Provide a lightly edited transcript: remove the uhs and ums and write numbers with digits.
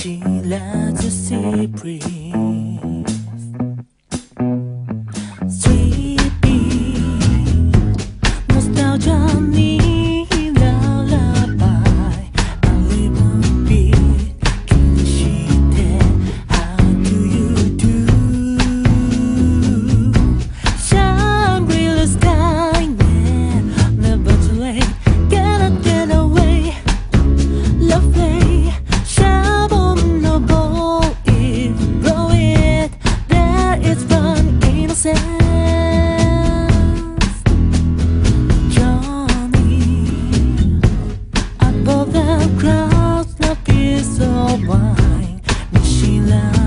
지라즈 sea breeze Sweet beat Nostalgia 니 lullaby A little bit 기시대 How do you do Shangri-La sky Never too late Cannot get away Lovely 샤본 노보 If blow it There is fun innocence Johnny Above the crowds No piece of wine Mishila